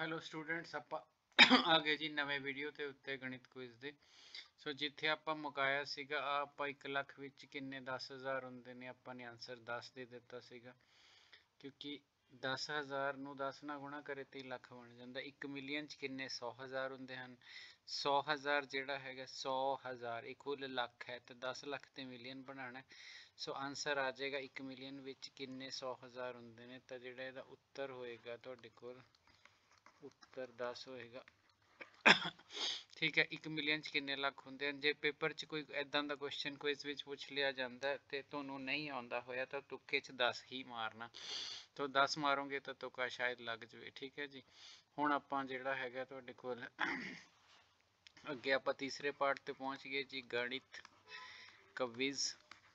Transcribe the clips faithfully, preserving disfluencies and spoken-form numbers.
Hello students, ਆਪਾਂ ਆ ਗਏ ਜੀ ਨਵੇਂ ਵੀਡੀਓ ਤੇ ਉੱਤੇ ਗਣਿਤ ਕੁਇਜ਼ ਦੇ। ਸੋ ਜਿੱਥੇ ਆਪਾਂ ਮੁਕਾਇਆ ਸੀਗਾ ਆਪਾਂ ਇੱਕ ਲੱਖ ਵਿੱਚ ਕਿੰਨੇ ਦਸ ਹਜ਼ਾਰ ਹੁੰਦੇ ਨੇ, ਆਪਾਂ ਨੇ ਆਨਸਰ ਦਸ ਦੇ ਦਿੱਤਾ ਸੀਗਾ ਕਿਉਂਕਿ ਦਸ ਹਜ਼ਾਰ ਨੂੰ ਦਸ ਨਾਲ ਗੁਣਾ ਕਰੇ ਤੇ ਲੱਖ ਬਣ ਜਾਂਦਾ। ਇੱਕ ਮਿਲੀਅਨ 'ਚ ਕਿੰਨੇ ਸੌ ਹਜ਼ਾਰ ਹੁੰਦੇ ਹਨ। ਸੌ ਹਜ਼ਾਰ ਜਿਹੜਾ ਹੈਗਾ ਸੌ ਹਜ਼ਾਰ ਇਕੁਅਲ ਲੱਖ ਹੈ ਤੇ ਦਸ ਲੱਖ ਤੇ ਮਿਲੀਅਨ ਬਣਾਉਣਾ। ਸੋ ਆਨਸਰ ਆ ਜਾਏਗਾ ਇੱਕ ਮਿਲੀਅਨ ਵਿੱਚ ਕਿੰਨੇ ਸੌ ਹਜ਼ਾਰ ਹੁੰਦੇ ਨੇ। ਤਾਂ ਜਿਹੜਾ ਇਹਦਾ ਉੱਤਰ ਹੋਏਗਾ ਤੁਹਾਡੇ ਕੋਲ ਉੱਤਰ ਦਸ ਹੋਏਗਾ। ਠੀਕ ਹੈ, ਇੱਕ ਮਿਲੀਅਨ 'ਚ ਕਿੰਨੇ ਲੱਖ ਹੁੰਦੇ ਹਨ। ਜੇ ਪੇਪਰ 'ਚ ਕੋਈ ਇੱਦਾਂ ਦਾ ਕੁਐਸਚਨ ਕੁਇਜ਼ ਵਿੱਚ ਪੁੱਛ ਲਿਆ ਜਾਂਦਾ ਤੇ ਤੁਹਾਨੂੰ ਨਹੀਂ ਆਉਂਦਾ ਹੋਇਆ ਤਾਂ ਤੁੱਕੇ 'ਚ ਦਸ ਹੀ ਮਾਰਨਾ। ਤਾਂ ਦਸ ਮਾਰੋਗੇ ਤਾਂ ਤੁੱਕਾ ਸ਼ਾਇਦ ਲੱਗ ਜਾਵੇ। ਠੀਕ ਹੈ ਜੀ, ਹੁਣ ਆਪਾਂ ਜਿਹੜਾ ਹੈਗਾ ਤੁਹਾਡੇ ਕੋਲ ਅੱਗੇ ਆਪਾਂ ਤੀਸਰੇ ਪਾਰਟ ਤੇ ਪਹੁੰਚ ਗਏ ਜੀ। ਗਣਿਤ ਕਵਿਜ਼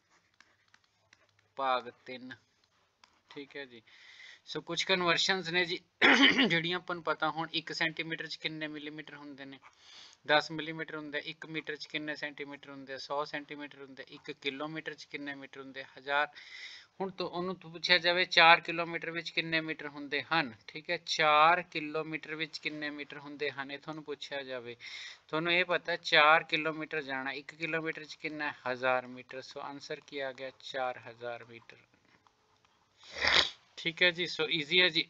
ਭਾਗ ਤਿੰਨ। ਠੀਕ ਹੈ ਜੀ, ਸੋ ਕੁਝ ਕਨਵਰਸ਼ਨਸ ਨੇ ਜੀ ਜਿਹੜੀਆਂ ਆਪਾਂ ਨੂੰ ਪਤਾ ਹੋਣ। ਇੱਕ ਸੈਂਟੀਮੀਟਰ 'ਚ ਕਿੰਨੇ ਮਿਲੀਮੀਟਰ ਹੁੰਦੇ ਨੇ, ਦਸ ਮਿਲੀਮੀਟਰ ਹੁੰਦੇ। ਇੱਕ ਮੀਟਰ 'ਚ ਕਿੰਨੇ ਸੈਂਟੀਮੀਟਰ ਹੁੰਦੇ, ਸੌ ਸੈਂਟੀਮੀਟਰ ਹੁੰਦੇ। ਇੱਕ ਕਿਲੋਮੀਟਰ 'ਚ ਕਿੰਨੇ ਮੀਟਰ ਹੁੰਦੇ, ਹਜ਼ਾਰ। ਹੁਣ ਤੋਂ ਉਹਨੂੰ ਪੁੱਛਿਆ ਜਾਵੇ ਚਾਰ ਕਿਲੋਮੀਟਰ ਵਿੱਚ ਕਿੰਨੇ ਮੀਟਰ ਹੁੰਦੇ ਹਨ। ਠੀਕ ਹੈ, ਚਾਰ ਕਿਲੋਮੀਟਰ ਵਿੱਚ ਕਿੰਨੇ ਮੀਟਰ ਹੁੰਦੇ ਹਨ ਇਹ ਤੁਹਾਨੂੰ ਪੁੱਛਿਆ ਜਾਵੇ। ਤੁਹਾਨੂੰ ਇਹ ਪਤਾ ਚਾਰ ਕਿਲੋਮੀਟਰ ਜਾਣਾ, ਇੱਕ ਕਿਲੋਮੀਟਰ 'ਚ ਕਿੰਨਾ ਹਜ਼ਾਰ ਮੀਟਰ। ਸੋ ਆਨਸਰ ਕੀ ਆ ਗਿਆ, ਚਾਰ ਹਜ਼ਾਰ ਮੀਟਰ। ਠੀਕ ਹੈ ਜੀ, ਸੋ ਈਜ਼ੀ ਹੈ ਜੀ।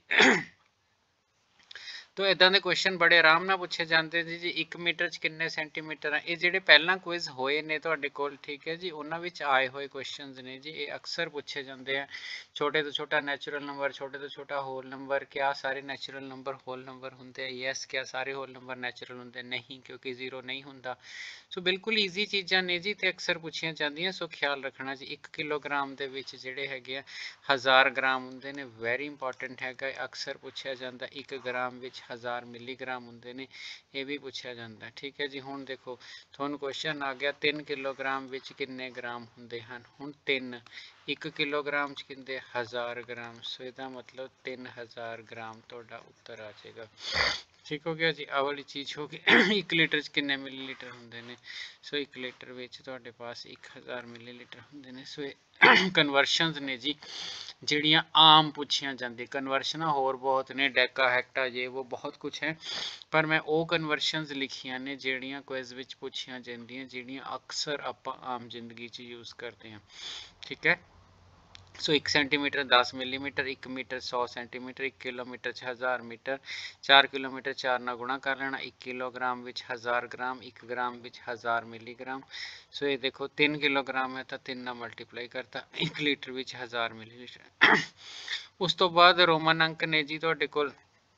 ਤੋ ਇਦਾਂ ਦੇ ਕੁਐਸਚਨ ਬੜੇ ਆਰਾਮ ਨਾਲ ਪੁੱਛੇ ਜਾਂਦੇ ਨੇ ਜੀ। ਇੱਕ ਮੀਟਰ 'ਚ ਕਿੰਨੇ ਸੈਂਟੀਮੀਟਰ ਆ, ਇਹ ਜਿਹੜੇ ਪਹਿਲਾਂ ਕੁਇਜ਼ ਹੋਏ ਨੇ ਤੁਹਾਡੇ ਕੋਲ। ਠੀਕ ਹੈ ਜੀ, ਉਹਨਾਂ ਵਿੱਚ ਆਏ ਹੋਏ ਕੁਐਸਚਨਸ ਨੇ ਜੀ। ਇਹ ਅਕਸਰ ਪੁੱਛੇ ਜਾਂਦੇ ਆ। ਛੋਟੇ ਤੋਂ ਛੋਟਾ ਨੈਚੁਰਲ ਨੰਬਰ, ਛੋਟੇ ਤੋਂ ਛੋਟਾ ਹੋਲ ਨੰਬਰ। ਕਿਆ ਸਾਰੇ ਨੈਚੁਰਲ ਨੰਬਰ ਹੋਲ ਨੰਬਰ ਹੁੰਦੇ ਆ? ਯੈਸ। ਕਿਆ ਸਾਰੇ ਹੋਲ ਨੰਬਰ ਨੈਚੁਰਲ ਹੁੰਦੇ? ਨਹੀਂ, ਕਿਉਂਕਿ ਜ਼ੀਰੋ ਨਹੀਂ ਹੁੰਦਾ। ਸੋ ਬਿਲਕੁਲ ਈਜ਼ੀ ਚੀਜ਼ਾਂ ਨੇ ਜੀ ਤੇ ਅਕਸਰ ਪੁੱਛੀਆਂ ਜਾਂਦੀਆਂ। ਸੋ ਖਿਆਲ ਰੱਖਣਾ ਜੀ। ਇੱਕ ਕਿਲੋਗ੍ਰਾਮ ਦੇ ਵਿੱਚ ਜਿਹੜੇ ਹੈਗੇ ਆ ਹਜ਼ਾਰ ਗ੍ਰਾਮ ਹੁੰਦੇ ਨੇ। ਵੈਰੀ ਇੰਪੋਰਟੈਂਟ ਹੈਗਾ, ਅਕਸਰ ਪੁੱਛਿਆ ਜਾਂਦਾ। ਇੱਕ ਗ੍ਰਾਮ ਵਿੱਚ ਹਜ਼ਾਰ ਮਿਲੀਗ੍ਰਾਮ ਹੁੰਦੇ ਨੇ, ਇਹ ਵੀ ਪੁੱਛਿਆ ਜਾਂਦਾ। ਠੀਕ ਹੈ ਜੀ, ਹੁਣ ਦੇਖੋ ਤੁਹਾਨੂੰ ਕੁਐਸਚਨ ਆ ਗਿਆ ਤਿੰਨ ਕਿਲੋਗ੍ਰਾਮ ਵਿੱਚ ਕਿੰਨੇ ਗ੍ਰਾਮ ਹੁੰਦੇ ਹਨ। ਹੁਣ ਤਿੰਨ, ਇੱਕ ਕਿਲੋਗ੍ਰਾਮ 'ਚ ਕਿੰਨੇ ਹਜ਼ਾਰ ਗ੍ਰਾਮ। ਸੋ ਇਹਦਾ ਮਤਲਬ ਤਿੰਨ ਹਜ਼ਾਰ ਗ੍ਰਾਮ ਤੁਹਾਡਾ ਉੱਤਰ ਆ ਜਾਏਗਾ। ਠੀਕ ਹੋ ਗਿਆ ਜੀ, ਆਹ ਵਾਲੀ ਚੀਜ਼ ਹੋ ਗਈ। ਇੱਕ ਲੀਟਰ 'ਚ ਕਿੰਨੇ ਮਿਲੀਲੀਟਰ ਹੁੰਦੇ ਨੇ। ਸੋ ਇੱਕ ਲੀਟਰ ਵਿੱਚ ਤੁਹਾਡੇ ਪਾਸ ਇੱਕ ਹਜ਼ਾਰ ਮਿਲੀਲੀਟਰ ਹੁੰਦੇ ਨੇ। ਸੋ ਇਹ ਕਨਵਰਸ਼ਨਸ ਨੇ ਜੀ ਜਿਹੜੀਆਂ ਆਮ ਪੁੱਛੀਆਂ ਜਾਂਦੀਆਂ। ਕਨਵਰਸ਼ਨਾਂ ਹੋਰ ਬਹੁਤ ਨੇ, ਡੈਕਾ ਹੈਕਟਾ ਜੇ ਉਹ ਬਹੁਤ ਕੁਛ ਹੈ, ਪਰ ਮੈਂ ਉਹ ਕਨਵਰਸ਼ਨਸ ਲਿਖੀਆਂ ਨੇ ਜਿਹੜੀਆਂ ਕੁਇਜ਼ ਵਿੱਚ ਪੁੱਛੀਆਂ ਜਾਂਦੀਆਂ, ਜਿਹੜੀਆਂ ਅਕਸਰ ਆਪਾਂ ਆਮ ਜ਼ਿੰਦਗੀ 'ਚ ਯੂਜ਼ ਕਰਦੇ ਹਾਂ। ਠੀਕ ਹੈ, ਸੋ ਇੱਕ ਸੈਂਟੀਮੀਟਰ ਦਸ ਮਿਲੀਮੀਟਰ, ਇੱਕ ਮੀਟਰ ਸੌ ਸੈਂਟੀਮੀਟਰ, ਇੱਕ ਕਿਲੋਮੀਟਰ 'ਚ ਹਜ਼ਾਰ ਮੀਟਰ, ਚਾਰ ਕਿਲੋਮੀਟਰ ਚਾਰ ਨਾਲ ਗੁਣਾ ਕਰ ਲੈਣਾ। ਇੱਕ ਕਿਲੋਗ੍ਰਾਮ ਵਿੱਚ ਹਜ਼ਾਰ ਗ੍ਰਾਮ, ਇੱਕ ਗ੍ਰਾਮ ਵਿੱਚ ਹਜ਼ਾਰ ਮਿਲੀਗ੍ਰਾਮ। ਸੋ ਇਹ ਦੇਖੋ ਤਿੰਨ ਕਿਲੋਗ੍ਰਾਮ ਹੈ ਤਾਂ ਤਿੰਨ ਨਾਲ ਮਲਟੀਪਲਾਈ ਕਰਤਾ। ਇੱਕ ਲੀਟਰ ਵਿੱਚ ਹਜ਼ਾਰ ਮਿਲੀਲੀਟਰ। ਉਸ ਤੋਂ ਬਾਅਦ ਰੋਮਨ ਅੰਕ ਨੇ ਜੀ ਤੁਹਾਡੇ ਕੋਲ,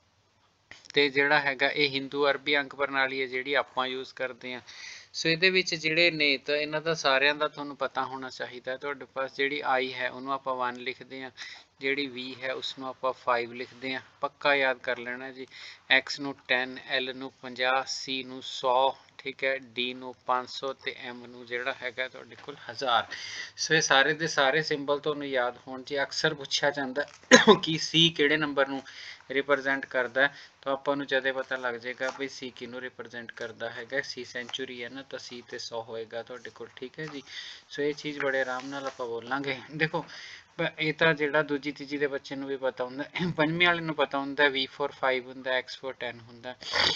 ਤੇ ਜਿਹੜਾ ਹੈਗਾ ਇਹ ਹਿੰਦੂ ਅਰਬੀ ਅੰਕ ਪ੍ਰਣਾਲੀ ਹੈ ਜਿਹੜੀ ਆਪਾਂ ਯੂਜ਼ ਕਰਦੇ ਹਾਂ। ਸੋ ਇਹਦੇ ਵਿੱਚ ਜਿਹੜੇ ਨੇ ਤਾਂ ਇਹਨਾਂ ਦਾ ਸਾਰਿਆਂ ਦਾ ਤੁਹਾਨੂੰ ਪਤਾ ਹੋਣਾ ਚਾਹੀਦਾ। ਤੁਹਾਡੇ ਪਾਸ ਜਿਹੜੀ ਆਈ ਹੈ ਉਹਨੂੰ ਆਪਾਂ ਵਨ ਲਿਖਦੇ ਹਾਂ, ਜਿਹੜੀ ਵੀ ਹੈ ਉਸਨੂੰ ਆਪਾਂ ਫਾਈਵ ਲਿਖਦੇ ਹਾਂ। ਪੱਕਾ ਯਾਦ ਕਰ ਲੈਣਾ ਜੀ। ਐਕਸ ਨੂੰ ਟੈਨ, ਐਲ ਨੂੰ ਪੰਜਾਹ, ਸੀ ਨੂੰ ਸੌ, ਠੀਕ ਹੈ, ਡੀ ਨੂੰ ਪੰਜ ਸੌ ਤੇ ਐਮ ਨੂੰ ਜਿਹੜਾ ਹੈਗਾ ਤੁਹਾਡੇ ਕੋਲ ਹਜ਼ਾਰ। ਸੋ ਇਹ ਸਾਰੇ ਦੇ ਸਾਰੇ ਸਿੰਬਲ ਤੁਹਾਨੂੰ ਯਾਦ ਹੋਣ ਜੀ। ਅਕਸਰ ਪੁੱਛਿਆ ਜਾਂਦਾ ਕਿ ਸੀ ਕਿਹੜੇ ਨੰਬਰ ਨੂੰ ਰਿਪਰਜੈਂਟ ਕਰਦਾ, ਤਾਂ ਆਪਾਂ ਨੂੰ ਜਦੇ ਪਤਾ ਲੱਗ ਜਾਏਗਾ ਵੀ ਸੀ ਕਿਹਨੂੰ ਰਿਪਰਜੈਂਟ ਕਰਦਾ ਹੈਗਾ। ਸੀ ਸੈਂਚੁਰੀ ਹੈ ਨਾ, ਤਾਂ ਸੀ ਤੇ ਸੌ ਹੋਏਗਾ ਤੁਹਾਡੇ ਕੋਲ। ਠੀਕ ਹੈ ਜੀ, ਸੋ ਇਹ ਚੀਜ਼ ਬੜੇ ਆਰਾਮ ਨਾਲ ਆਪਾਂ ਬੋਲਾਂਗੇ। ਦੇਖੋ ਇਹ ਤਾਂ ਜਿਹੜਾ ਦੂਜੀ ਤੀਜੀ ਦੇ ਬੱਚੇ ਨੂੰ ਵੀ ਪਤਾ ਹੁੰਦਾ, ਪੰਜਵੀਂ ਵਾਲੇ ਨੂੰ ਪਤਾ ਹੁੰਦਾ ਵੀ ਫੋਰ ਫਾਈਵ ਹੁੰਦਾ, ਐਕਸ ਫੋਰ ਟੈਨ ਹੁੰਦਾ।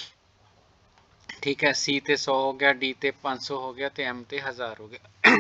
ਠੀਕ ਹੈ, ਸੀ ਤੇ ਸੌ ਹੋ ਗਿਆ, ਡੀ ਤੇ ਪੰਜ ਸੌ ਹੋ ਗਿਆ ਤੇ ਐਮ ਤੇ ਹਜ਼ਾਰ ਹੋ ਗਿਆ।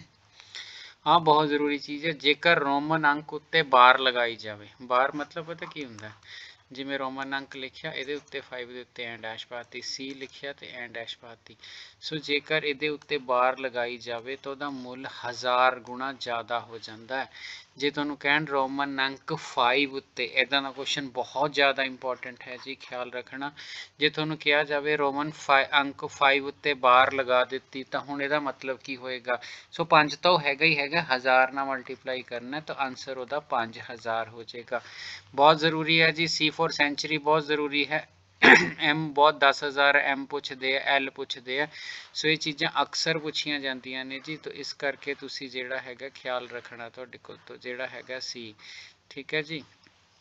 ਹਾਂ, ਬਹੁਤ ਜ਼ਰੂਰੀ ਚੀਜ਼ ਹੈ। ਜੇਕਰ ਰੋਮਨ ਅੰਕ ਉੱਤੇ ਬਾਰ ਲਗਾਈ ਜਾਵੇ, ਬਾਰ ਮਤਲਬ ਪਤਾ ਕੀ ਹੁੰਦਾ, ਜਿਵੇਂ ਰੋਮਨ ਅੰਕ ਲਿਖਿਆ ਇਹਦੇ ਉੱਤੇ ਫਾਈਵ ਦੇ ਉੱਤੇ ਐਂ ਡੈਸ਼ ਪਾਤੀ, ਸੀ ਲਿਖਿਆ ਤੇ ਐਂ ਡੈਸ਼ ਪਾਤੀ। ਸੋ ਜੇਕਰ ਇਹਦੇ ਉੱਤੇ ਬਾਰ ਲਗਾਈ ਜਾਵੇ ਤਾਂ ਉਹਦਾ ਮੁੱਲ ਹਜ਼ਾਰ ਗੁਣਾ ਜ਼ਿਆਦਾ ਹੋ ਜਾਂਦਾ ਹੈ। ਜੇ ਤੁਹਾਨੂੰ ਕਹਿਣ ਰੋਮਨ ਅੰਕ ਫਾਈਵ ਉੱਤੇ, ਇੱਦਾਂ ਦਾ ਕੁਐਸਚਨ ਬਹੁਤ ਜ਼ਿਆਦਾ ਇੰਪੋਰਟੈਂਟ ਹੈ ਜੀ, ਖਿਆਲ ਰੱਖਣਾ। ਜੇ ਤੁਹਾਨੂੰ ਕਿਹਾ ਜਾਵੇ ਰੋਮਨ ਫਾਈ ਅੰਕ ਫਾਈਵ ਉੱਤੇ ਬਾਰ ਲਗਾ ਦਿੱਤੀ ਤਾਂ ਹੁਣ ਇਹਦਾ ਮਤਲਬ ਕੀ ਹੋਏਗਾ। ਸੋ ਪੰਜ ਤਾਂ ਉਹ ਹੈਗਾ ਹੀ ਹੈਗਾ, ਹਜ਼ਾਰ ਨਾਲ ਮਲਟੀਪਲਾਈ ਕਰਨਾ ਤਾਂ ਆਨਸਰ ਉਹਦਾ ਪੰਜ ਹਜ਼ਾਰ ਹੋ ਜਾਏਗਾ। ਬਹੁਤ ਜ਼ਰੂਰੀ ਹੈ ਜੀ। ਸੀ ਫੋਰ ਸੈਂਚੁਰੀ ਬਹੁਤ ਜ਼ਰੂਰੀ ਹੈ। ਐਮ ਬਹੁਤ ਦਸ ਹਜ਼ਾਰ ਐਮ ਪੁੱਛਦੇ ਆ, ਐਲ ਪੁੱਛਦੇ ਆ। ਸੋ ਇਹ ਚੀਜ਼ਾਂ ਅਕਸਰ ਪੁੱਛੀਆਂ ਜਾਂਦੀਆਂ ਨੇ ਜੀ, ਤਾਂ ਇਸ ਕਰਕੇ ਤੁਸੀਂ ਜਿਹੜਾ ਹੈਗਾ ਖਿਆਲ ਰੱਖਣਾ ਤੁਹਾਡੇ ਕੋਲ ਤੋਂ ਜਿਹੜਾ ਹੈਗਾ ਸੀ। ਠੀਕ ਹੈ ਜੀ,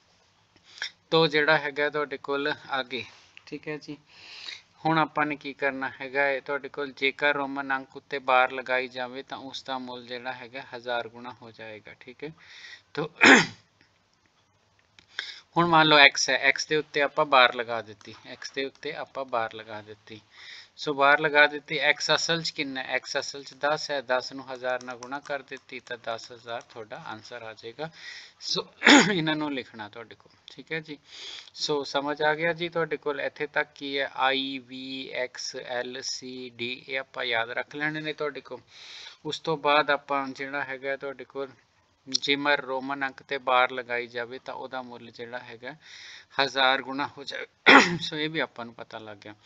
ਤੋ ਜਿਹੜਾ ਹੈਗਾ ਤੁਹਾਡੇ ਕੋਲ ਅੱਗੇ। ਠੀਕ ਹੈ ਜੀ, ਹੁਣ ਆਪਾਂ ਨੇ ਕੀ ਕਰਨਾ ਹੈਗਾ ਹੈ, ਤੁਹਾਡੇ ਕੋਲ ਜੇਕਰ ਰੋਮਨ ਅੰਕ ਉੱਤੇ ਬਾਰ ਲਗਾਈ ਜਾਵੇ ਤਾਂ ਉਸ ਦਾ ਮੁੱਲ ਜਿਹੜਾ ਹੈਗਾ ਹਜ਼ਾਰ ਗੁਣਾ ਹੋ ਜਾਏਗਾ। ਠੀਕ ਹੈ, ਤੋ ਹੁਣ ਮੰਨ ਲਓ x ਹੈ, x ਦੇ ਉੱਤੇ ਆਪਾਂ ਬਾਰ ਲਗਾ ਦਿੱਤੀ, x ਦੇ ਉੱਤੇ ਆਪਾਂ ਬਾਰ ਲਗਾ ਦਿੱਤੀ। ਸੋ ਬਾਰ ਲਗਾ ਦਿੱਤੀ, x ਅਸਲ 'ਚ ਕਿੰਨਾ ਹੈ, x ਅਸਲ 'ਚ ਦਸ ਹੈ, ਦਸ ਨੂੰ ਹਜ਼ਾਰ ਨਾਲ ਗੁਣਾ ਕਰ ਦਿੱਤੀ ਤਾਂ ਦਸ ਹਜ਼ਾਰ ਤੁਹਾਡਾ ਆਨਸਰ ਆ ਜਾਏਗਾ। ਸੋ ਇਹਨਾਂ ਨੂੰ ਲਿਖਣਾ ਤੁਹਾਡੇ ਕੋਲ, ਠੀਕ ਹੈ ਜੀ। ਸੋ ਸਮਝ ਆ ਗਿਆ ਜੀ ਤੁਹਾਡੇ ਕੋਲ, ਇੱਥੇ ਤੱਕ ਕੀ ਹੈ, I V X L C D ਇਹ ਆਪਾਂ ਯਾਦ ਰੱਖ ਲੈਣੇ ਨੇ ਤੁਹਾਡੇ ਕੋਲ। ਉਸ ਤੋਂ ਬਾਅਦ ਆਪਾਂ ਜਿਹੜਾ ਹੈਗਾ ਤੁਹਾਡੇ ਕੋਲ ਜਿਮਰ ਰੋਮਨ ਅੰਕ ਤੇ ਬਾਰ ਲਗਾਈ ਜਾਵੇ ਤਾਂ ਉਹਦਾ ਮੁੱਲ ਜਿਹੜਾ ਹੈਗਾ ਹਜ਼ਾਰ ਗੁਣਾ ਹੋ ਜਾਵੇ। ਸੋ ਇਹ ਵੀ ਆਪਾਂ ਨੂੰ ਪਤਾ ਲੱਗ ਗਿਆ,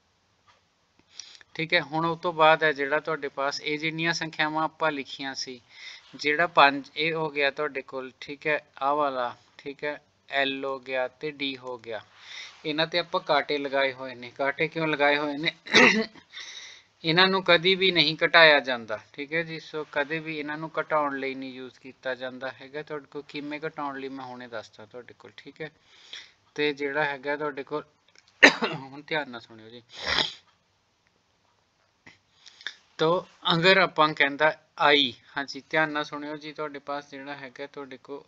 ਠੀਕ ਹੈ। ਹੁਣ ਉਸ ਤੋਂ ਬਾਅਦ ਹੈ ਜਿਹੜਾ ਤੁਹਾਡੇ ਪਾਸ ਇਹ ਜਿਹੜੀਆਂ ਸੰਖਿਆਵਾਂ ਆਪਾਂ ਲਿਖੀਆਂ ਸੀ, ਜਿਹੜਾ ਪੰਜ ਇਹ ਹੋ ਗਿਆ ਤੁਹਾਡੇ ਕੋਲ, ਠੀਕ ਹੈ, ਆਹ ਵਾਲਾ, ਠੀਕ ਹੈ, ਐਲ ਹੋ ਗਿਆ ਤੇ ਡੀ ਹੋ ਗਿਆ। ਇਹਨਾਂ ਤੇ ਆਪਾਂ ਕਾਂਟੇ ਲਗਾਏ ਹੋਏ ਨੇ। ਕਾਂਟੇ ਕਿਉਂ ਲਗਾਏ ਹੋਏ ਨੇ? ਇਹਨਾਂ ਨੂੰ ਕਦੀ ਵੀ ਨਹੀਂ ਘਟਾਇਆ ਜਾਂਦਾ, ਠੀਕ ਹੈ ਜੀ। ਸੋ ਕਦੇ ਵੀ ਇਹਨਾਂ ਨੂੰ ਘਟਾਉਣ ਲਈ ਨਹੀਂ ਯੂਜ਼ ਕੀਤਾ ਜਾਂਦਾ ਹੈਗਾ। ਤੁਹਾਡੇ ਕੋਲ ਕਿਵੇਂ ਘਟਾਉਣ ਲਈ ਮੈਂ ਹੁਣੇ ਦੱਸਦਾ ਤੁਹਾਡੇ ਕੋਲ, ਠੀਕ ਹੈ। ਤੇ ਜਿਹੜਾ ਹੈਗਾ ਤੁਹਾਡੇ ਕੋਲ ਹੁਣ ਧਿਆਨ ਨਾਲ ਸੁਣਿਓ ਜੀ। ਤੋ ਅਗਰ ਆਪਾਂ ਕਹਿੰਦਾ ਆਈ, ਹਾਂਜੀ ਧਿਆਨ ਨਾਲ ਸੁਣਿਓ ਜੀ, ਤੁਹਾਡੇ ਪਾਸ ਜਿਹੜਾ ਹੈਗਾ ਤੁਹਾਡੇ ਕੋਲ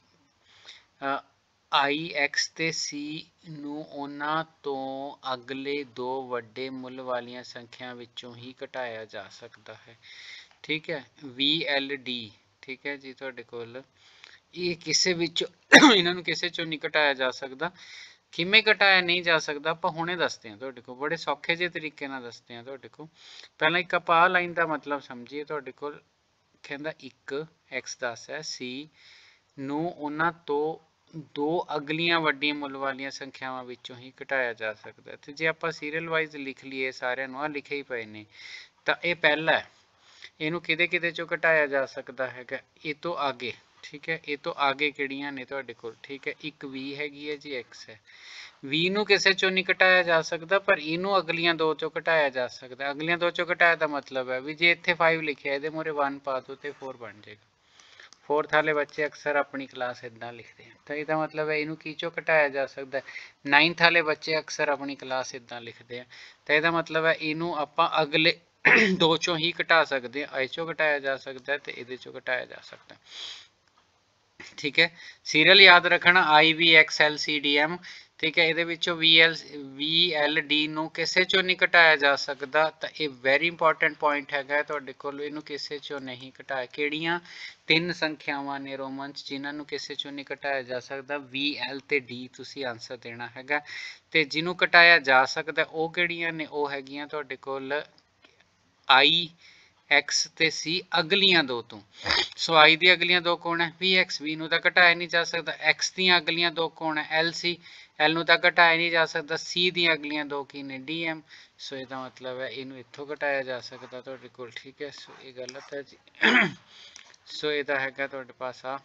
ਆਈ ਐਕਸ ਤੇ ਸੀ ਨੂੰ ਉਹਨਾਂ ਤੋਂ ਅਗਲੇ ਦੋ ਵੱਡੇ ਮੁੱਲ ਵਾਲੀਆਂ ਸੰਖਿਆ ਵਿੱਚੋਂ ਹੀ ਘਟਾਇਆ ਜਾ ਸਕਦਾ ਹੈ, ਠੀਕ ਹੈ। ਵੀ ਐਲ ਡੀ, ਠੀਕ ਹੈ ਜੀ, ਤੁਹਾਡੇ ਕੋਲ ਇਹ ਕਿਸੇ ਵਿੱਚੋਂ ਇਹਨਾਂ ਨੂੰ ਕਿਸੇ ਚੋਂ ਨਹੀਂ ਘਟਾਇਆ ਜਾ ਸਕਦਾ। ਕਿਵੇਂ ਘਟਾਇਆ ਨਹੀਂ ਜਾ ਸਕਦਾ ਆਪਾਂ ਹੁਣੇ ਦੱਸਦੇ ਹਾਂ ਤੁਹਾਡੇ ਕੋਲ, ਬੜੇ ਸੌਖੇ ਜਿਹੇ ਤਰੀਕੇ ਨਾਲ ਦੱਸਦੇ ਹਾਂ ਤੁਹਾਡੇ ਕੋਲ। ਪਹਿਲਾਂ ਇੱਕ ਆਪਾਂ ਆਹ ਲਾਈਨ ਦਾ ਮਤਲਬ ਸਮਝੀਏ। ਤੁਹਾਡੇ ਕੋਲ ਕਹਿੰਦਾ ਇੱਕ ਐਕਸ ਦਸ ਹੈ, ਸੀ ਨੂੰ ਉਹਨਾਂ ਤੋਂ ਦੋ ਅਗਲੀਆਂ ਵੱਡੀਆਂ ਮੁੱਲ ਵਾਲੀਆਂ ਸੰਖਿਆਵਾਂ ਵਿੱਚੋਂ ਹੀ ਘਟਾਇਆ ਜਾ ਸਕਦਾ। ਤੇ ਜੇ ਆਪਾਂ ਸੀਰੀਅਲ ਵਾਈਜ਼ ਲਿਖ ਲਈਏ ਸਾਰਿਆਂ ਨੂੰ, ਆਹ ਲਿਖੇ ਹੀ ਪਏ ਨੇ, ਤਾਂ ਇਹ ਪਹਿਲਾ ਹੈ, ਇਹਨੂੰ ਕਿਤੇ ਕਿਤੇ ਚੋਂ ਘਟਾਇਆ ਜਾ ਸਕਦਾ ਹੈਗਾ, ਇਹ ਤੋਂ ਅੱਗੇ, ਠੀਕ ਹੈ। ਇਹ ਤੋਂ ਅੱਗੇ ਕਿਹੜੀਆਂ ਨੇ ਤੁਹਾਡੇ ਕੋਲ, ਠੀਕ ਹੈ, ਇੱਕ ਵੀ ਹੈਗੀ ਹੈ ਜੀ, ਐਕਸ ਹੈ। ਵੀ ਨੂੰ ਕਿਸੇ ਚੋਂ ਨਹੀਂ ਘਟਾਇਆ ਜਾ ਸਕਦਾ, ਪਰ ਇਹਨੂੰ ਅਗਲੀਆਂ ਦੋ ਚੋਂ ਘਟਾਇਆ ਜਾ ਸਕਦਾ। ਅਗਲੀਆਂ ਦੋ ਚੋਂ ਘਟਾਇਆ ਦਾ ਮਤਲਬ ਹੈ ਵੀ ਜੇ ਇੱਥੇ ਫਾਈਵ ਲਿਖਿਆ ਇਹਦੇ ਮੂਹਰੇ ਵਨ ਪਾ ਦੋ ਤੇ ਫੋਰ ਬਣ ਜਾਏਗਾ। ਫੋਰਥ ਵਾਲੇ ਬੱਚੇ ਅਕਸਰ ਆਪਣੀ ਕਲਾਸ ਇਦਾਂ ਲਿਖਦੇ ਹਨ, ਤਾਂ ਇਹਦਾ ਮਤਲਬ ਹੈ ਇਹਨੂੰ ਕੀ ਚੋਂ ਘਟਾਇਆ ਜਾ ਸਕਦਾ। ਨਾਈਨਥ ਵਾਲੇ ਬੱਚੇ ਅਕਸਰ ਆਪਣੀ ਕਲਾਸ ਇਦਾਂ ਲਿਖਦੇ ਆ, ਤਾਂ ਇਹਦਾ ਮਤਲਬ ਹੈ ਇਹਨੂੰ ਆਪਾਂ ਅਗਲੇ ਦੋ ਚੋਂ ਹੀ ਘਟਾ ਸਕਦੇ ਹਾਂ। ਇਹ ਚੋਂ ਘਟਾਇਆ ਜਾ ਸਕਦਾ ਤੇ ਇਹਦੇ ਚੋਂ ਘਟਾਇਆ ਜਾ ਸਕਦਾ, ਠੀਕ ਹੈ। ਸੀਰੀਅਲ ਯਾਦ ਰੱਖਣਾ, I V X L C D M, ਠੀਕ ਹੈ। ਇਹਦੇ ਵਿੱਚੋਂ V L V L D ਨੂੰ ਕਿਸੇ ਚੋਂ ਨਹੀਂ ਘਟਾਇਆ ਜਾ ਸਕਦਾ, ਤਾਂ ਇਹ ਵੈਰੀ ਇੰਪੋਰਟੈਂਟ ਪੁਆਇੰਟ ਹੈਗਾ ਤੁਹਾਡੇ ਕੋਲ। ਇਹਨੂੰ ਕਿਸੇ ਚੋਂ ਨਹੀਂ ਘਟਾਇਆ। ਕਿਹੜੀਆਂ ਤਿੰਨ ਸੰਖਿਆਵਾਂ ਨੇ ਰੋਮਨ ਚ ਜਿਨ੍ਹਾਂ ਨੂੰ ਕਿਸੇ ਚੋਂ ਨਹੀਂ ਘਟਾਇਆ ਜਾ ਸਕਦਾ? ਵੀ ਐਲ ਤੇ ਡੀ ਤੁਸੀਂ ਆਨਸਰ ਦੇਣਾ ਹੈਗਾ। ਤੇ ਜਿਹਨੂੰ ਘਟਾਇਆ ਜਾ ਸਕਦਾ ਉਹ ਕਿਹੜੀਆਂ ਨੇ? ਉਹ ਹੈਗੀਆਂ ਤੁਹਾਡੇ ਕੋਲ ਆਈ ਐਕਸ ਤੇ ਸੀ ਅਗਲੀਆਂ ਦੋ ਤੋਂ। ਸੋ ਆਈ ਦੀ ਅਗਲੀਆਂ ਦੋ ਕੌਣ ਹੈ? ਵੀ ਐਕਸ, ਵੀ ਨੂੰ ਤਾਂ ਘਟਾਇਆ ਨਹੀਂ ਜਾ ਸਕਦਾ। ਐਕਸ ਦੀਆਂ ਅਗਲੀਆਂ ਦੋ ਕੌਣ ਹੈ? ਐਲ ਸੀ, ਐਲ ਨੂੰ ਤਾਂ ਘਟਾਇਆ ਨਹੀਂ ਜਾ ਸਕਦਾ। ਸੀ ਦੀਆਂ ਅਗਲੀਆਂ ਦੋ ਕੀ ਨੇ? D M. ਸੋ ਇਹਦਾ ਮਤਲਬ ਹੈ ਇਹਨੂੰ ਇੱਥੋਂ ਘਟਾਇਆ ਜਾ ਸਕਦਾ ਤੁਹਾਡੇ ਕੋਲ, ਠੀਕ ਹੈ। ਸੋ ਇਹ ਗਲਤ ਹੈ ਜੀ। ਸੋ ਇਹਦਾ ਹੈਗਾ ਤੁਹਾਡੇ ਪਾਸ ਆ।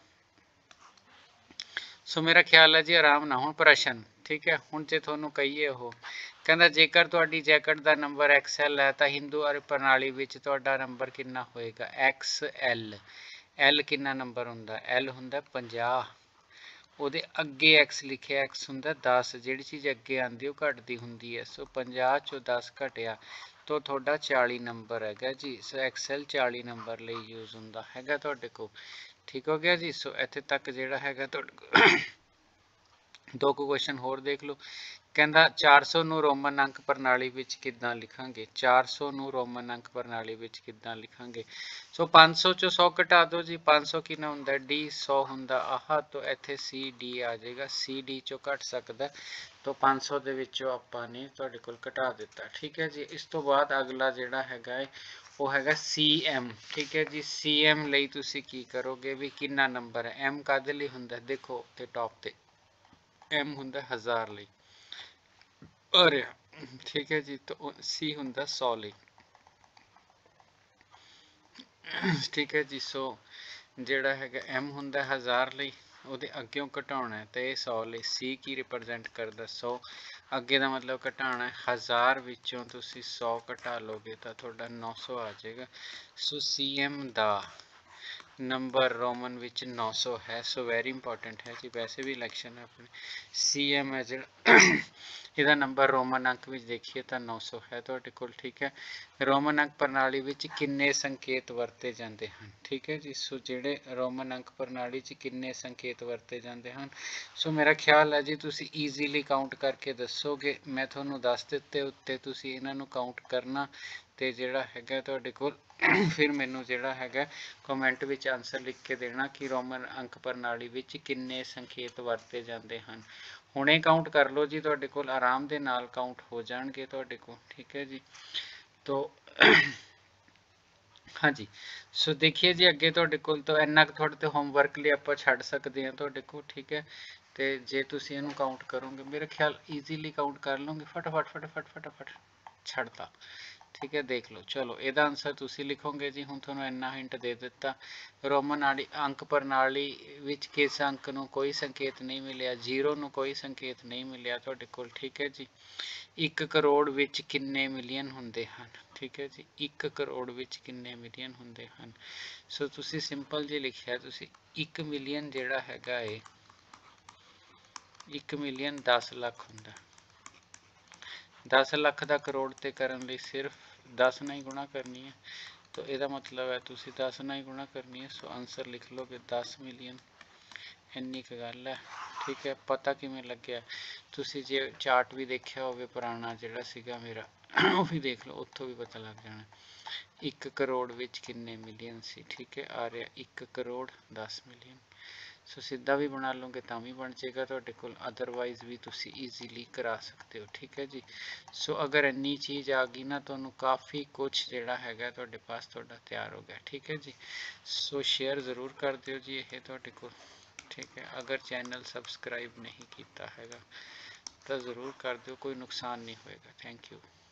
ਸੋ ਮੇਰਾ ਖਿਆਲ ਹੈ ਜੀ ਆਰਾਮ ਨਾਲ ਹੁਣ ਪ੍ਰਸ਼ਨ, ਠੀਕ ਹੈ। ਹੁਣ ਜੇ ਤੁਹਾਨੂੰ ਕਹੀਏ ਉਹ ਕਹਿੰਦਾ ਜੇਕਰ ਤੁਹਾਡੀ ਜੈਕਟ ਦਾ ਨੰਬਰ ਐਕਸ ਐਲ ਹੈ ਤਾਂ ਹਿੰਦੂ ਅਰਬ ਪ੍ਰਣਾਲੀ ਵਿੱਚ ਤੁਹਾਡਾ ਨੰਬਰ ਕਿੰਨਾ ਹੋਏਗਾ? X L. ਐਲ ਕਿੰਨਾ ਨੰਬਰ ਹੁੰਦਾ? ਐਲ ਹੁੰਦਾ ਪੰਜਾਹ। ਉਹਦੇ ਅੱਗੇ ਐਕਸ ਲਿਖਿਆ, ਐਕਸ ਹੁੰਦਾ ਦਸ। ਜਿਹੜੀ ਚੀਜ਼ ਅੱਗੇ ਆਉਂਦੀ ਉਹ ਘਟਦੀ ਹੁੰਦੀ ਹੈ। ਸੋ ਪੰਜਾਹ ਚੋਂ ਦਸ ਘਟਿਆ ਤਾਂ ਤੁਹਾਡਾ ਚਾਲੀ ਨੰਬਰ ਹੈਗਾ ਜੀ। ਸੋ ਐਕਸਐਲ ਚਾਲੀ ਨੰਬਰ ਲਈ ਯੂਜ਼ ਹੁੰਦਾ ਹੈਗਾ ਤੁਹਾਡੇ ਕੋਲ, ਠੀਕ ਹੋ ਗਿਆ ਜੀ। ਸੋ ਇੱਥੇ ਤੱਕ ਜਿਹੜਾ ਹੈਗਾ ਤੁਹਾਡੇ ਕੋਲ ਦੋ ਕੁ ਕੁਐਸਚਨ ਹੋਰ ਦੇਖ ਲਓ। ਕਹਿੰਦਾ ਚਾਰ ਸੌ ਨੂੰ ਰੋਮਨ ਅੰਕ ਪ੍ਰਣਾਲੀ ਵਿੱਚ ਕਿੱਦਾਂ ਲਿਖਾਂਗੇ? ਚਾਰ ਸੌ ਨੂੰ ਰੋਮਨ ਅੰਕ ਪ੍ਰਣਾਲੀ ਵਿੱਚ ਕਿੱਦਾਂ ਲਿਖਾਂਗੇ? ਸੋ ਪੰਜ ਸੌ ਚੋਂ ਸੌ ਘਟਾ ਦਿਓ ਜੀ। ਪੰਜ ਸੌ ਕਿੰਨਾ ਹੁੰਦਾ? ਡੀ। ਸੌ ਹੁੰਦਾ ਆਹ, ਤੋਂ ਇੱਥੇ ਸੀ ਡੀ ਆ ਜਾਏਗਾ। ਸੀ ਡੀ ਚੋਂ ਘਟ ਸਕਦਾ, ਤੋਂ ਪੰਜ ਸੌ ਦੇ ਵਿੱਚੋਂ ਆਪਾਂ ਨੇ ਤੁਹਾਡੇ ਕੋਲ ਘਟਾ ਦਿੱਤਾ, ਠੀਕ ਹੈ ਜੀ। ਇਸ ਤੋਂ ਬਾਅਦ ਅਗਲਾ ਜਿਹੜਾ ਹੈਗਾ ਹੈ ਉਹ ਹੈਗਾ ਸੀ ਐਮ, ਠੀਕ ਹੈ ਜੀ। ਸੀ ਐਮ ਲਈ ਤੁਸੀਂ ਕੀ ਕਰੋਗੇ ਵੀ ਕਿੰਨਾ ਨੰਬਰ ਹੈ? ਐਮ ਕਾਹਦੇ ਲਈ ਹੁੰਦਾ? ਦੇਖੋ ਉੱਤੇ ਟੌਪ ਤੇ ਐਮ ਹੁੰਦਾ ਹਜ਼ਾਰ ਲਈ, ਔਰ ਠੀਕ ਹੈ ਜੀ। ਤਾਂ ਸੀ ਹੁੰਦਾ ਸੌ ਲਈ, ਠੀਕ ਹੈ ਜੀ। ਸੋ ਜਿਹੜਾ ਹੈਗਾ ਐਮ ਹੁੰਦਾ ਹਜ਼ਾਰ ਲਈ, ਉਹਦੇ ਅੱਗੇੋਂ ਘਟਾਉਣਾ ਹੈ ਤੇ ਇਹ ਸੌ ਲਈ। ਸੀ ਕੀ ਰਿਪਰੈਜ਼ੈਂਟ ਕਰਦਾ? ਸੌ। ਅੱਗੇ ਦਾ ਮਤਲਬ ਘਟਾਉਣਾ ਹੈ, ਹਜ਼ਾਰ ਵਿੱਚੋਂ ਤੁਸੀਂ ਸੌ ਘਟਾ ਲਓਗੇ ਤਾਂ ਤੁਹਾਡਾ ਨੌ ਸੌ ਆ ਜਾਏਗਾ। ਸੋ ਸੀ ਐਮ ਦਾ ਨੰਬਰ ਰੋਮਨ ਵਿੱਚ ਨੌ ਸੌ ਹੈ। ਸੋ ਵੈਰੀ ਇੰਪੋਰਟੈਂਟ ਹੈ ਜੀ, ਵੈਸੇ ਵੀ ਇਲੈਕਸ਼ਨ ਹੈ ਆਪਣੇ ਸੀ ਐਮ ਹੈ ਜਿਹੜਾ ਇਹਦਾ ਨੰਬਰ ਰੋਮਨ ਅੰਕ ਵਿੱਚ ਦੇਖੀਏ ਤਾਂ ਨੌ ਸੌ ਹੈ ਤੁਹਾਡੇ ਕੋਲ। ਠੀਕ ਹੈ, ਰੋਮਨ ਅੰਕ ਪ੍ਰਣਾਲੀ ਵਿੱਚ ਕਿੰਨੇ ਸੰਕੇਤ ਵਰਤੇ ਜਾਂਦੇ ਹਨ। ਠੀਕ ਹੈ ਜੀ, ਸੋ ਜਿਹੜੇ ਰੋਮਨ ਅੰਕ ਪ੍ਰਣਾਲੀ 'ਚ ਕਿੰਨੇ ਸੰਕੇਤ ਵਰਤੇ ਜਾਂਦੇ ਹਨ। ਸੋ ਮੇਰਾ ਖਿਆਲ ਹੈ ਜੀ ਤੁਸੀਂ ਈਜ਼ੀਲੀ ਕਾਊਂਟ ਕਰਕੇ ਦੱਸੋਗੇ। ਮੈਂ ਤੁਹਾਨੂੰ ਦੱਸ ਦਿੱਤੇ ਉੱਤੇ, ਤੁਸੀਂ ਇਹਨਾਂ ਨੂੰ ਕਾਊਂਟ ਕਰਨਾ ਤੇ ਜਿਹੜਾ ਹੈਗਾ ਤੁਹਾਡੇ ਕੋਲ ਫਿਰ ਮੈਨੂੰ ਜਿਹੜਾ ਹੈਗਾ ਕਮੈਂਟ ਵਿੱਚ ਆਨਸਰ ਲਿਖ ਕੇ ਦੇਣਾ ਕਿ ਰੋਮਨ ਅੰਕ ਪ੍ਰਣਾਲੀ ਵਿੱਚ ਕਿੰਨੇ ਸੰਕੇਤ ਵਰਤੇ ਜਾਂਦੇ ਹਨ। ਹੁਣੇ ਕਾਊਂਟ ਕਰ ਲਓ ਜੀ, ਤੁਹਾਡੇ ਕੋਲ ਆਰਾਮ ਦੇ ਨਾਲ ਕਾਊਂਟ ਹੋ ਜਾਣਗੇ ਤੁਹਾਡੇ ਕੋਲ। ਠੀਕ ਹੈ ਜੀ, ਤੋ ਹਾਂਜੀ ਸੋ ਦੇਖੀਏ ਜੀ ਅੱਗੇ ਤੁਹਾਡੇ ਕੋਲ ਤਾਂ ਇੰਨਾ ਕੁ ਤੁਹਾਡੇ ਤੇ ਹੋਮਵਰਕ ਲਈ ਆਪਾਂ ਛੱਡ ਸਕਦੇ ਹਾਂ ਤੁਹਾਡੇ ਕੋਲ। ਠੀਕ ਹੈ, ਤੇ ਜੇ ਤੁਸੀਂ ਇਹਨੂੰ ਕਾਊਂਟ ਕਰੋਗੇ ਮੇਰੇ ਖਿਆਲ ਈਜ਼ੀਲੀ ਕਾਊਂਟ ਕਰ ਲਓਗੇ, ਫਟਾਫਟ ਫਟਾਫਟ ਫਟਾਫਟ ਛੱਡਤਾ। ਠੀਕ ਹੈ, ਦੇਖ ਲਓ। ਚਲੋ ਇਹਦਾ ਆਨਸਰ ਤੁਸੀਂ ਲਿਖੋਗੇ ਜੀ। ਹੁਣ ਤੁਹਾਨੂੰ ਇੰਨਾ ਹਿੰਟ ਦੇ ਦਿੱਤਾ, ਰੋਮਨ ਆੜੀ ਅੰਕ ਪ੍ਰਣਾਲੀ ਵਿੱਚ ਕਿਸ ਅੰਕ ਨੂੰ ਕੋਈ ਸੰਕੇਤ ਨਹੀਂ ਮਿਲਿਆ, ਜ਼ੀਰੋ ਨੂੰ ਕੋਈ ਸੰਕੇਤ ਨਹੀਂ ਮਿਲਿਆ ਤੁਹਾਡੇ ਕੋਲ। ਠੀਕ ਹੈ ਜੀ, ਇੱਕ ਕਰੋੜ ਵਿੱਚ ਕਿੰਨੇ ਮਿਲੀਅਨ ਹੁੰਦੇ ਹਨ। ਠੀਕ ਹੈ ਜੀ, ਇੱਕ ਕਰੋੜ ਵਿੱਚ ਕਿੰਨੇ ਮਿਲੀਅਨ ਹੁੰਦੇ ਹਨ। ਸੋ ਤੁਸੀਂ ਸਿੰਪਲ ਜੀ ਲਿਖਿਆ, ਤੁਸੀਂ ਇੱਕ ਮਿਲੀਅਨ ਜਿਹੜਾ ਹੈਗਾ ਏ, ਇੱਕ ਮਿਲੀਅਨ ਦਸ ਲੱਖ ਹੁੰਦਾ। ਦਸ ਲੱਖ ਦਾ ਕਰੋੜ ਤੇ ਕਰਨ ਲਈ ਸਿਰਫ ਦਸ ਨਾਲ ਹੀ ਗੁਣਾ ਕਰਨੀ ਹੈ, ਤਾਂ ਇਹਦਾ ਮਤਲਬ ਹੈ ਤੁਸੀਂ ਦਸ ਨਾਲ ਹੀ ਗੁਣਾ ਕਰਨੀ ਹੈ। ਸੋ ਆਨਸਰ ਲਿਖ ਲਓਗੇ ਦਸ ਮਿਲੀਅਨ, ਇੰਨੀ ਕੁ ਗੱਲ ਹੈ। ਠੀਕ ਹੈ, ਪਤਾ ਕਿਵੇਂ ਲੱਗਿਆ, ਤੁਸੀਂ ਜੇ ਚਾਰਟ ਵੀ ਦੇਖਿਆ ਹੋਵੇ ਪੁਰਾਣਾ ਜਿਹੜਾ ਸੀਗਾ ਮੇਰਾ, ਉਹ ਵੀ ਦੇਖ ਲਓ, ਉੱਥੋਂ ਵੀ ਪਤਾ ਲੱਗ ਜਾਣਾ ਇੱਕ ਕਰੋੜ ਵਿੱਚ ਕਿੰਨੇ ਮਿਲੀਅਨ ਸੀ। ਠੀਕ ਹੈ, ਆ ਰਿਹਾ ਇੱਕ ਕਰੋੜ ਦਸ ਮਿਲੀਅਨ। ਸੋ ਸਿੱਧਾ ਵੀ ਬਣਾ ਲਓਗੇ ਤਾਂ ਵੀ ਬਣ ਜਾਏਗਾ ਤੁਹਾਡੇ ਕੋਲ, ਅਦਰਵਾਈਜ਼ ਵੀ ਤੁਸੀਂ ਈਜ਼ੀਲੀ ਕਰਾ ਸਕਦੇ ਹੋ। ਠੀਕ ਹੈ ਜੀ, ਸੋ ਅਗਰ ਇੰਨੀ ਚੀਜ਼ ਆ ਗਈ ਨਾ ਤੁਹਾਨੂੰ ਕਾਫੀ ਕੁਛ ਜਿਹੜਾ ਹੈਗਾ ਤੁਹਾਡੇ ਪਾਸ ਤੁਹਾਡਾ ਤਿਆਰ ਹੋ ਗਿਆ। ਠੀਕ ਹੈ ਜੀ, ਸੋ ਸ਼ੇਅਰ ਜ਼ਰੂਰ ਕਰ ਦਿਓ ਜੀ ਇਹ ਤੁਹਾਡੇ ਕੋਲ। ਠੀਕ ਹੈ, ਅਗਰ ਚੈਨਲ ਸਬਸਕ੍ਰਾਈਬ ਨਹੀਂ ਕੀਤਾ ਹੈਗਾ ਤਾਂ ਜ਼ਰੂਰ ਕਰ ਦਿਓ, ਕੋਈ ਨੁਕਸਾਨ ਨਹੀਂ ਹੋਏਗਾ। Thank you.